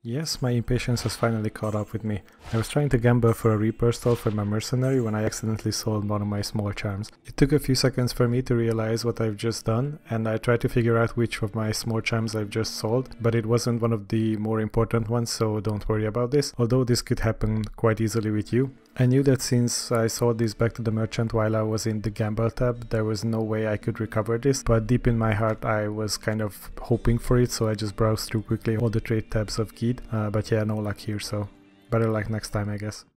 Yes, my impatience has finally caught up with me. I was trying to gamble for a Reaper stall for my mercenary when I accidentally sold one of my small charms. It took a few seconds for me to realize what I've just done, and I tried to figure out which of my small charms I've just sold, but it wasn't one of the more important ones, so don't worry about this, although this could happen quite easily with you. I knew that since I sold this back to the merchant while I was in the gamble tab, there was no way I could recover this, but deep in my heart I was kind of hoping for it, so I just browsed through quickly all the trade tabs of Geed, but yeah, no luck here, so better luck next time, I guess.